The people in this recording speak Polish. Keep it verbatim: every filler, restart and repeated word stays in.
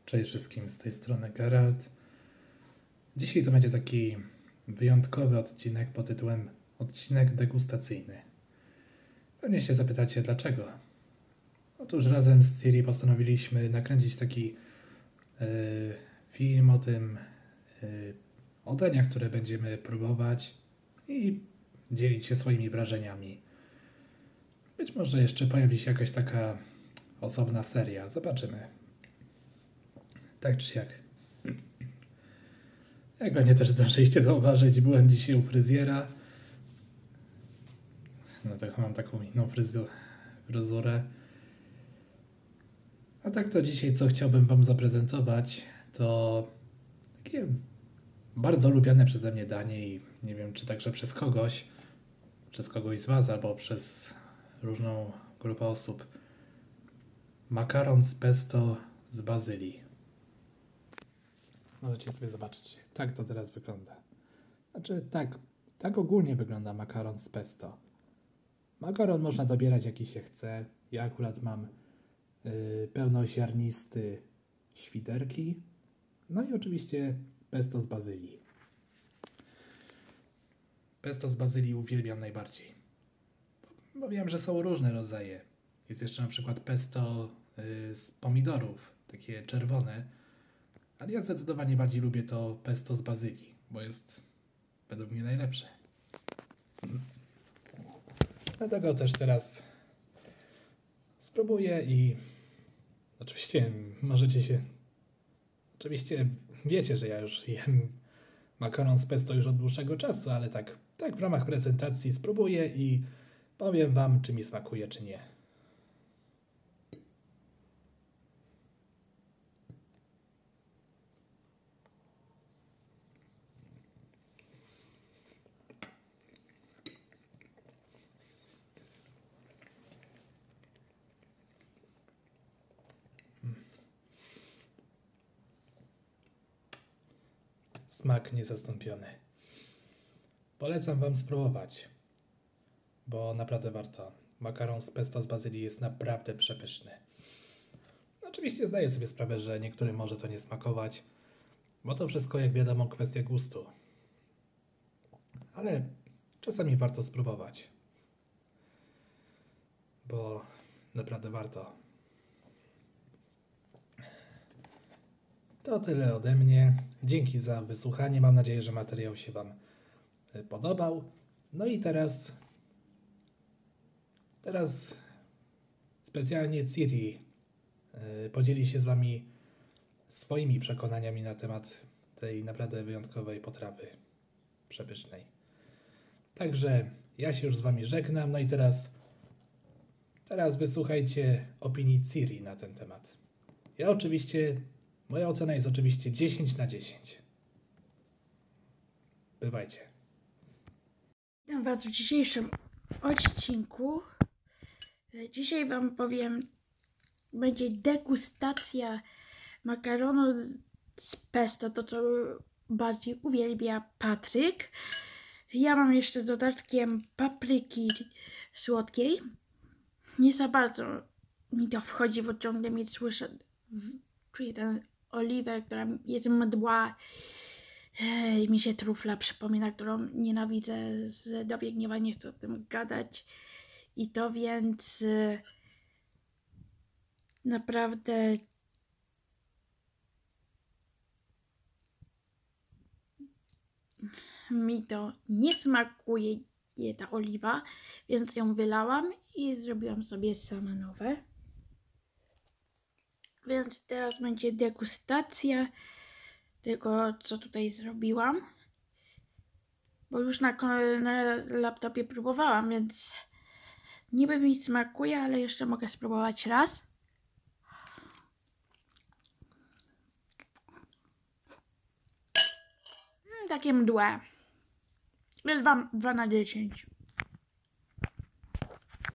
Cześć wszystkim, z tej strony Geralt. Dzisiaj to będzie taki wyjątkowy odcinek pod tytułem Odcinek degustacyjny. Pewnie się zapytacie dlaczego. Otóż razem z Ciri postanowiliśmy nakręcić taki yy, film o tym, yy, o daniach, które będziemy próbować i dzielić się swoimi wrażeniami. Być może jeszcze pojawi się jakaś taka osobna seria, zobaczymy. Tak czy siak. Jak pewnie też zdążyliście zauważyć, byłem dzisiaj u fryzjera. No tak mam taką inną fryzu- fryzurę. A tak to dzisiaj co chciałbym wam zaprezentować, to takie bardzo lubiane przeze mnie danie i nie wiem czy także przez kogoś, przez kogoś z was albo przez różną grupę osób. Makaron z pesto z bazylii. Możecie sobie zobaczyć, tak to teraz wygląda. Znaczy tak, tak ogólnie wygląda makaron z pesto. Makaron można dobierać jaki się chce. Ja akurat mam yy, pełnoziarnisty świderki. No i oczywiście pesto z bazylii. Pesto z bazylii uwielbiam najbardziej. Bo, bo wiem, że są różne rodzaje. Jest jeszcze na przykład pesto yy, z pomidorów, takie czerwone. Ale ja zdecydowanie bardziej lubię to pesto z bazylii, bo jest według mnie najlepsze. Dlatego też teraz spróbuję i oczywiście możecie się... Oczywiście wiecie, że ja już jem makaron z pesto już od dłuższego czasu, ale tak, tak w ramach prezentacji spróbuję i powiem wam, czy mi smakuje, czy nie. Smak niezastąpiony. Polecam wam spróbować, bo naprawdę warto. Makaron z pesto z bazylii jest naprawdę przepyszny. Oczywiście zdaję sobie sprawę, że niektórym może to nie smakować, bo to wszystko, jak wiadomo, kwestia gustu. Ale czasami warto spróbować, bo naprawdę warto. To tyle ode mnie. Dzięki za wysłuchanie. Mam nadzieję, że materiał się wam podobał. No i teraz teraz specjalnie Ciri podzieli się z wami swoimi przekonaniami na temat tej naprawdę wyjątkowej potrawy przepysznej. Także ja się już z wami żegnam. No i teraz teraz wysłuchajcie opinii Ciri na ten temat. Ja oczywiście Moja ocena jest oczywiście dziesięć na dziesięć. Bywajcie. Witam was w dzisiejszym odcinku. Dzisiaj wam powiem, będzie degustacja makaronu z pesto, to co bardziej uwielbia Patryk. Ja mam jeszcze z dodatkiem papryki słodkiej. Nie za bardzo mi to wchodzi, bo ciągle mi słyszę, czuję tę oliwę, która jest mdła. Ej, mi się trufla przypomina, którą nienawidzę z dobiegniewa, nie chcę o tym gadać. I to więc y, naprawdę mi to nie smakuje, ta oliwa, więc ją wylałam i zrobiłam sobie sama nowe. Więc teraz będzie degustacja tego, co tutaj zrobiłam. Bo już na, na laptopie próbowałam, więc niby mi smakuje, ale jeszcze mogę spróbować raz. Mm, takie mdłe. Jest dwa na dziesięć.